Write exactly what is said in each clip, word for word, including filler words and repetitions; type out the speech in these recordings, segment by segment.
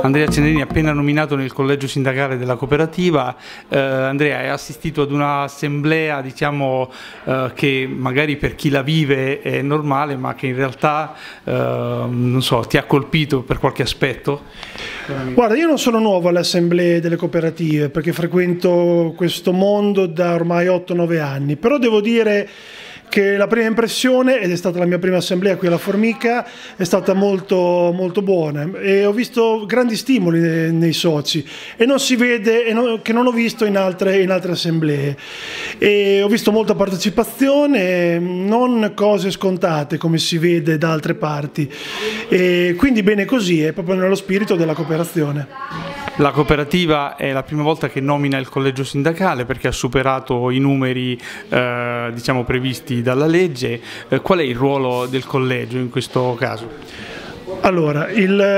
Andrea Cenerini, appena nominato nel collegio sindacale della cooperativa. Eh, Andrea, hai assistito ad un'assemblea, diciamo, eh, che magari per chi la vive è normale, ma che in realtà eh, non so, ti ha colpito per qualche aspetto? Guarda, io non sono nuovo alle assemblee delle cooperative perché frequento questo mondo da ormai otto nove anni, però devo dire che la prima impressione, ed è stata la mia prima assemblea qui alla Formica, è stata molto, molto buona e ho visto grandi stimoli nei, nei soci e non si vede, e non, che non ho visto in altre, in altre assemblee, e ho visto molta partecipazione, non cose scontate come si vede da altre parti, e quindi bene così, è proprio nello spirito della cooperazione. La cooperativa è la prima volta che nomina il collegio sindacale perché ha superato i numeri eh, diciamo, previsti dalla legge. Eh, qual è il ruolo del collegio in questo caso? Allora,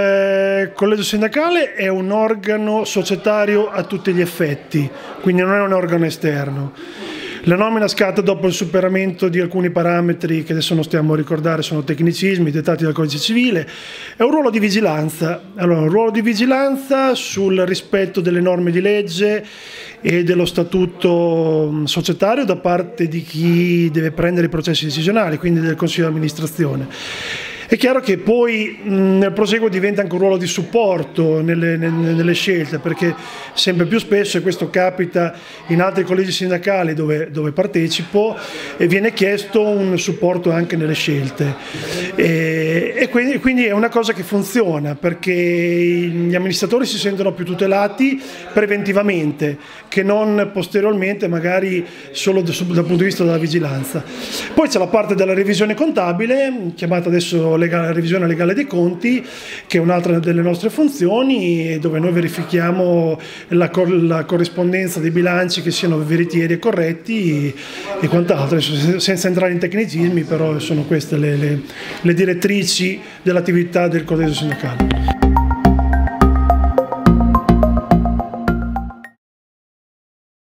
il collegio sindacale è un organo societario a tutti gli effetti, quindi non è un organo esterno. La nomina scatta dopo il superamento di alcuni parametri che adesso non stiamo a ricordare, sono tecnicismi dettati dal codice civile. È un ruolo di vigilanza, allora, un ruolo di vigilanza sul rispetto delle norme di legge e dello statuto societario da parte di chi deve prendere i processi decisionali, quindi del Consiglio di amministrazione. È chiaro che poi mh, nel proseguo diventa anche un ruolo di supporto nelle, nelle, nelle scelte, perché sempre più spesso, e questo capita in altri collegi sindacali dove, dove partecipo, e viene chiesto un supporto anche nelle scelte. E, e quindi, quindi è una cosa che funziona, perché gli amministratori si sentono più tutelati preventivamente che non posteriormente, magari solo dal punto di vista della vigilanza. Poi c'è la parte della revisione contabile, chiamata adesso Legale, revisione legale dei conti, che è un'altra delle nostre funzioni, dove noi verifichiamo la, cor la corrispondenza dei bilanci, che siano veritieri e corretti e quant'altro, senza entrare in tecnicismi, però sono queste le, le, le direttrici dell'attività del collegio sindacale.